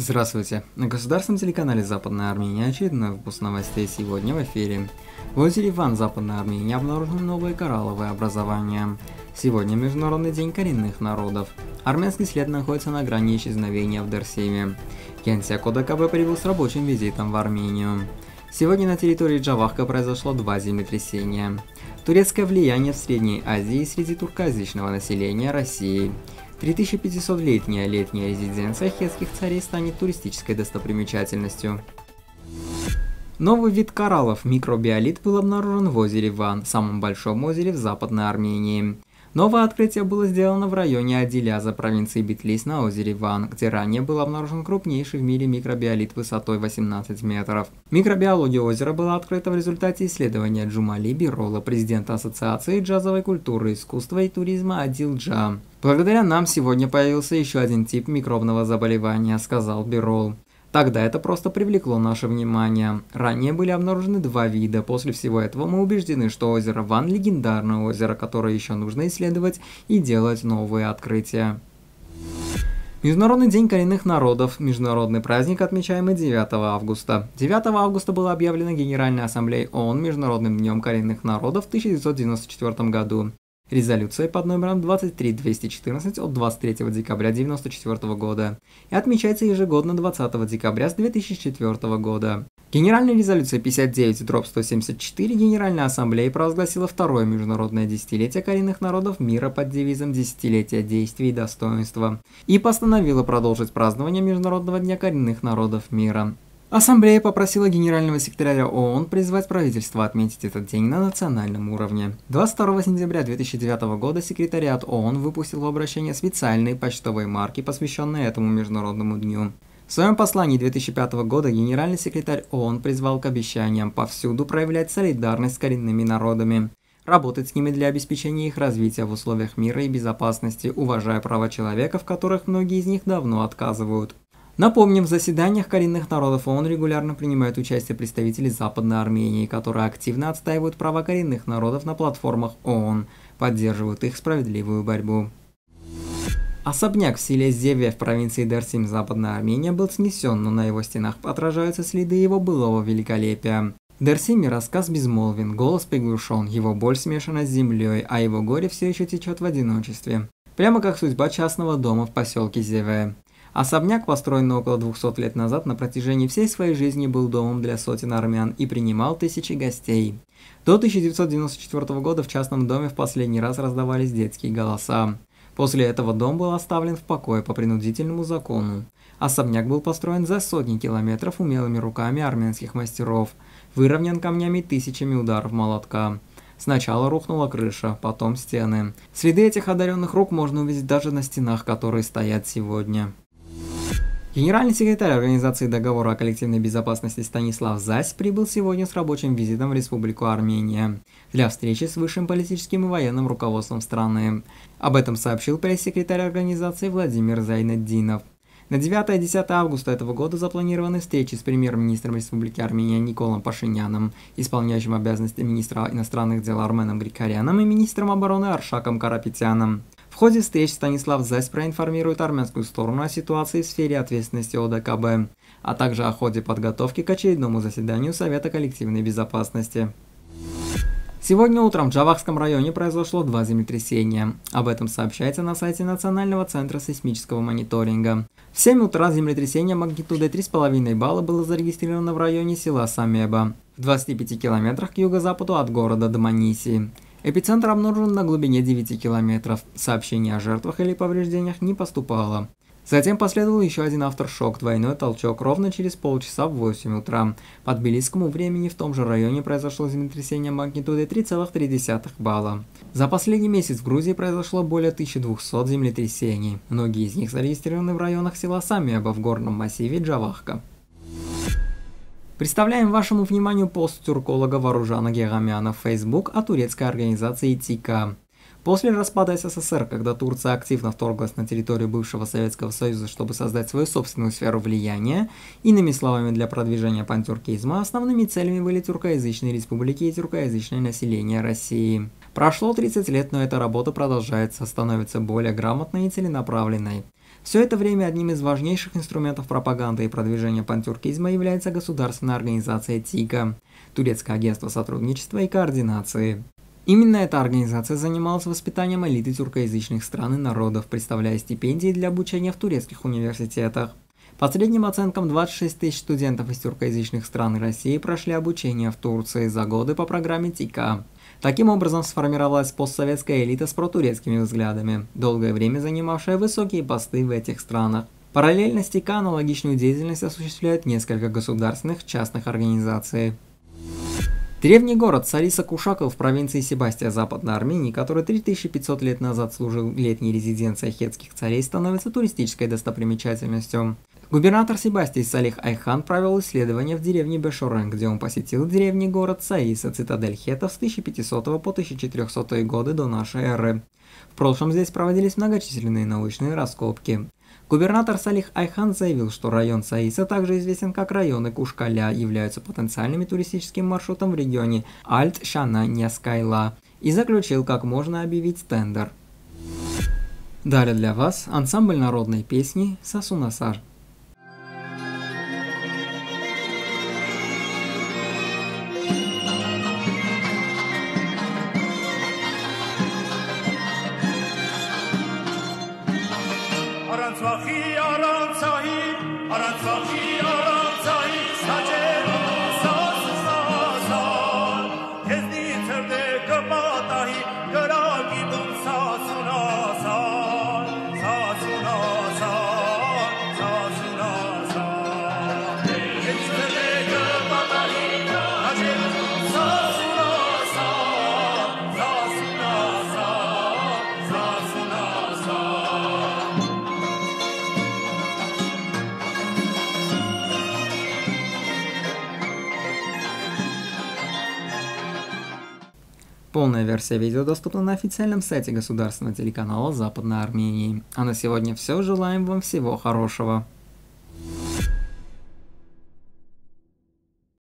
Здравствуйте! На государственном телеканале Западная Армения очередной выпуск новостей сегодня в эфире. В озере Ван Западной Армении обнаружены новые коралловые образования. Сегодня Международный день коренных народов. Армянский след находится на грани исчезновения в Дерсиме. Генсек ОДКБ прибыл с рабочим визитом в Армению. Сегодня на территории Джавахка произошло 2 землетрясения. Турецкое влияние в Средней Азии среди туркоязычного населения России. 3500-летняя летняя резиденция хетских царей станет туристической достопримечательностью. Новый вид кораллов, микробиолит, был обнаружен в озере Ван, самом большом озере в Западной Армении. Новое открытие было сделано в районе Адиляза провинции Битлис на озере Ван, где ранее был обнаружен крупнейший в мире микробиолит высотой 18 метров. Микробиология озера была открыта в результате исследования Джумали Бирола, президента Ассоциации джазовой культуры, искусства и туризма Адил-Джа. «Благодаря нам сегодня появился еще один тип микробного заболевания», — сказал Бирол. «Тогда это просто привлекло наше внимание. Ранее были обнаружены 2 вида. После всего этого мы убеждены, что озеро Ван – легендарное озеро, которое еще нужно исследовать и делать новые открытия». Международный день коренных народов – международный праздник, отмечаемый 9 августа. 9 августа было объявлено Генеральной Ассамблеей ООН Международным днем коренных народов в 1994 году. Резолюция под номером 23214 от 23 декабря 1994 года и отмечается ежегодно 20 декабря с 2004 года. Генеральная резолюция 59/174 Генеральной Ассамблеи провозгласила второе международное десятилетие коренных народов мира под девизом «Десятилетие действий и достоинства» и постановила продолжить празднование Международного дня коренных народов мира. Ассамблея попросила генерального секретаря ООН призвать правительство отметить этот день на национальном уровне. 22 сентября 2009 года секретариат ООН выпустил в обращение специальные почтовые марки, посвященные этому международному дню. В своем послании 2005 года генеральный секретарь ООН призвал к обещаниям повсюду проявлять солидарность с коренными народами, работать с ними для обеспечения их развития в условиях мира и безопасности, уважая права человека, в которых многие из них давно отказывают. Напомним, в заседаниях коренных народов ООН регулярно принимают участие представители Западной Армении, которые активно отстаивают права коренных народов на платформах ООН, поддерживают их справедливую борьбу. Особняк в селе Зеве в провинции Дерсим, Западная Армения, был снесен, но на его стенах отражаются следы его былого великолепия. В Дерсиме рассказ безмолвен, голос приглушен, его боль смешана с землей, а его горе все еще течет в одиночестве. Прямо как судьба частного дома в поселке Зеве. Особняк, построенный около 200 лет назад, на протяжении всей своей жизни был домом для сотен армян и принимал тысячи гостей. До 1994 года в частном доме в последний раз раздавались детские голоса. После этого дом был оставлен в покое по принудительному закону. Особняк был построен за сотни километров умелыми руками армянских мастеров, выровнен камнями тысячами ударов молотка. Сначала рухнула крыша, потом стены. Следы этих одаренных рук можно увидеть даже на стенах, которые стоят сегодня. Генеральный секретарь Организации договора о коллективной безопасности Станислав Зась прибыл сегодня с рабочим визитом в Республику Армения для встречи с высшим политическим и военным руководством страны. Об этом сообщил пресс-секретарь организации Владимир Зайнетдинов. На 9 и 10 августа этого года запланированы встречи с премьер-министром Республики Армения Николом Пашиняном, исполняющим обязанности министра иностранных дел Арменом Григоряном и министром обороны Аршаком Карапетяном. В ходе встреч Станислав Зась проинформирует армянскую сторону о ситуации в сфере ответственности ОДКБ, а также о ходе подготовки к очередному заседанию Совета коллективной безопасности. Сегодня утром в Джавахском районе произошло 2 землетрясения. Об этом сообщается на сайте Национального центра сейсмического мониторинга. В 7 утра землетрясение магнитудой 3,5 балла было зарегистрировано в районе села Самеба, в 25 километрах к юго-западу от города Дманиси. Эпицентр обнаружен на глубине 9 километров. Сообщений о жертвах или повреждениях не поступало. Затем последовал еще один авторшок, двойной толчок, ровно через полчаса в 8 утра. По тбилисскому времени в том же районе произошло землетрясение магнитудой 3,3 балла. За последний месяц в Грузии произошло более 1200 землетрясений. Многие из них зарегистрированы в районах села Самеба в горном массиве Джавахка. Представляем вашему вниманию пост тюрколога Варужана Гегамяна в Facebook о турецкой организации ТИКА. После распада СССР, когда Турция активно вторглась на территорию бывшего Советского Союза, чтобы создать свою собственную сферу влияния, иными словами, для продвижения пантюркизма, основными целями были тюркоязычные республики и тюркоязычное население России. Прошло 30 лет, но эта работа продолжается, становится более грамотной и целенаправленной. Все это время одним из важнейших инструментов пропаганды и продвижения пантюркизма является государственная организация ТИКа – Турецкое агентство сотрудничества и координации. Именно эта организация занималась воспитанием элиты тюркоязычных стран и народов, представляя стипендии для обучения в турецких университетах. По средним оценкам, 26 тысяч студентов из тюркоязычных стран и России прошли обучение в Турции за годы по программе ТИКа. Таким образом сформировалась постсоветская элита с протурецкими взглядами, долгое время занимавшая высокие посты в этих странах. Параллельно с ТИКа аналогичную деятельность осуществляют несколько государственных частных организаций. Древний город Сариса-Кушакл в провинции Себастия Западной Армении, который 3500 лет назад служил летней резиденцией хетских царей, становится туристической достопримечательностью. Губернатор Себастий Салих Айхан провел исследование в деревне Бешорен, где он посетил древний город Саиса, цитадель хеттов с 1500 по 1400 годы до нашей эры. В прошлом здесь проводились многочисленные научные раскопки. Губернатор Салих Айхан заявил, что район Саиса, также известен как районы Кушкаля, являются потенциальными туристическим маршрутом в регионе Альт-Шана-Няскайла и заключил, как можно объявить тендер. Далее для вас ансамбль народной песни «Сасунасар». Полная версия видео доступна на официальном сайте государственного телеканала Западной Армении. А на сегодня все. Желаем вам всего хорошего.